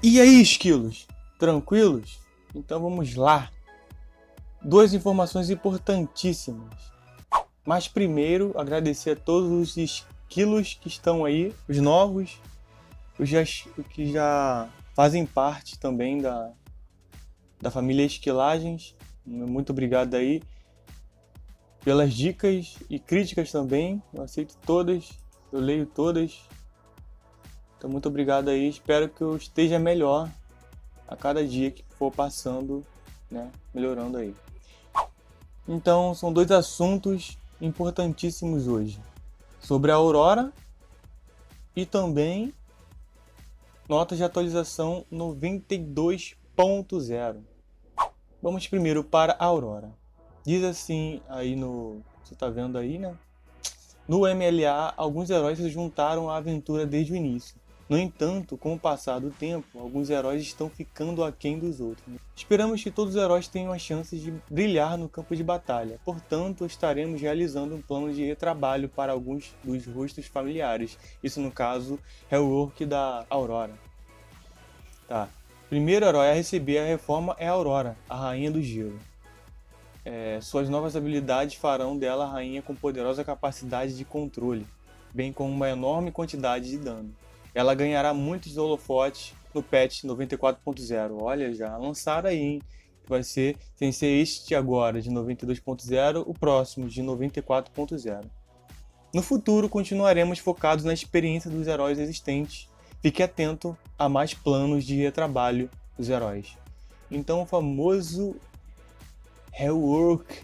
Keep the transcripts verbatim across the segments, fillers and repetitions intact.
E aí, esquilos? Tranquilos? Então vamos lá. Duas informações importantíssimas. Mas primeiro, agradecer a todos os esquilos que estão aí, os novos, os já, que já fazem parte também da, da família Esquilagens. Muito obrigado aí pelas dicas e críticas também. Eu aceito todas, eu leio todas. Então muito obrigado aí. Espero que eu esteja melhor a cada dia que for passando, né, melhorando aí. Então são dois assuntos importantíssimos hoje, sobre a Aurora e também notas de atualização noventa e dois ponto zero. Vamos primeiro para a Aurora. Diz assim aí no, você tá vendo aí, né? No M L A, alguns heróis se juntaram à aventura desde o início. No entanto, com o passar do tempo, alguns heróis estão ficando aquém dos outros. Esperamos que todos os heróis tenham a chance de brilhar no campo de batalha. Portanto, estaremos realizando um plano de retrabalho para alguns dos rostos familiares. Isso no caso, rework da Aurora. Tá. Primeiro herói a receber a reforma é a Aurora, a Rainha do Gelo. É, suas novas habilidades farão dela a rainha com poderosa capacidade de controle, bem como uma enorme quantidade de dano. Ela ganhará muitos holofotes no patch noventa e quatro ponto zero. Olha, já lançaram aí, hein? Vai ser, sem ser este agora de noventa e dois ponto zero, o próximo de noventa e quatro ponto zero. No futuro, continuaremos focados na experiência dos heróis existentes. Fique atento a mais planos de retrabalho dos heróis. Então, o famoso rework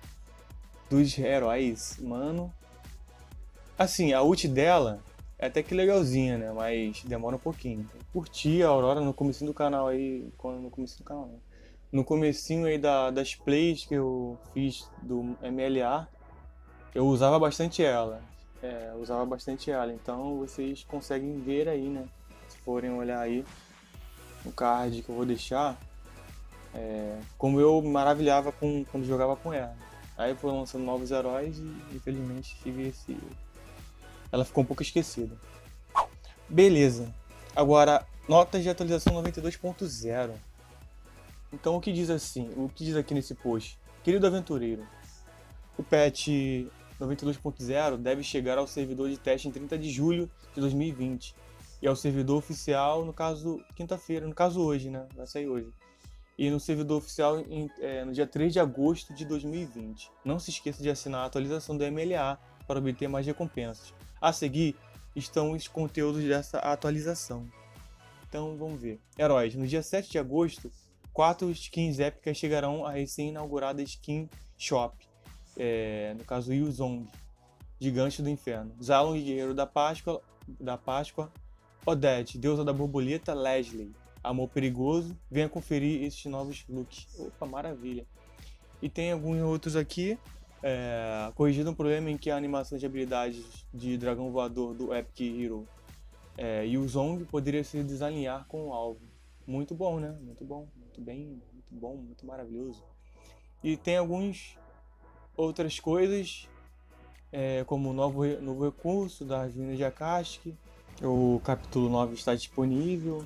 dos heróis, mano. Assim, a ult dela é até que legalzinha, né? Mas demora um pouquinho. Eu curti a Aurora no comecinho do canal aí. No comecinho do canal, não. No comecinho aí da, das plays que eu fiz do M L A, eu usava bastante ela. É, eu usava bastante ela. Então vocês conseguem ver aí, né? Se forem olhar aí no card que eu vou deixar, é, como eu me maravilhava com, quando jogava com ela. Aí foram lançando novos heróis e infelizmente tive esse... ela ficou um pouco esquecida. Beleza. Agora, notas de atualização noventa e dois ponto zero. Então o que diz assim, o que diz aqui nesse post? Querido aventureiro, o patch noventa e dois ponto zero deve chegar ao servidor de teste em trinta de julho de dois mil e vinte. E ao servidor oficial, no caso, quinta-feira, no caso hoje, né? Vai sair hoje. E no servidor oficial em, é, no dia três de agosto de dois mil e vinte. Não se esqueça de assinar a atualização do M L A para obter mais recompensas. A seguir estão os conteúdos dessa atualização. Então vamos ver. Heróis. No dia sete de agosto, quatro skins épicas chegarão à recém-inaugurada Skin Shop. É, no caso, Yuzong, Gigante do Inferno. Zalon, Guerreiro da Páscoa, da Páscoa. Odette, Deusa da Borboleta. Leslie, Amor Perigoso. Venha conferir esses novos looks. Opa, maravilha. E tem alguns outros aqui. É, corrigido um problema em que a animação de habilidades de dragão voador do Epic Hero é, Yuzong poderia se desalinhar com o alvo. Muito bom, né? Muito bom, muito bem, muito bom, muito maravilhoso. E tem algumas outras coisas, é, como o novo, novo recurso das ruínas de Akashic. O capítulo nove está disponível.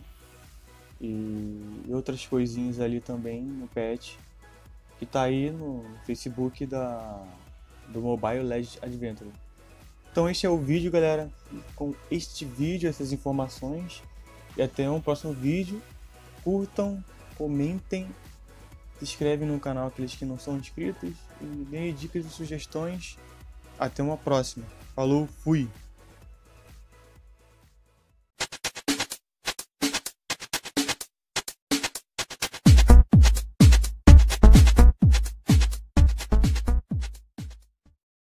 E outras coisinhas ali também no patch, que tá aí no Facebook da, do Mobile Legends Adventure. Então este é o vídeo, galera. Com este vídeo, essas informações. E até um próximo vídeo. Curtam, comentem, se inscrevem no canal aqueles que não são inscritos. E deem dicas e sugestões. Até uma próxima. Falou, fui!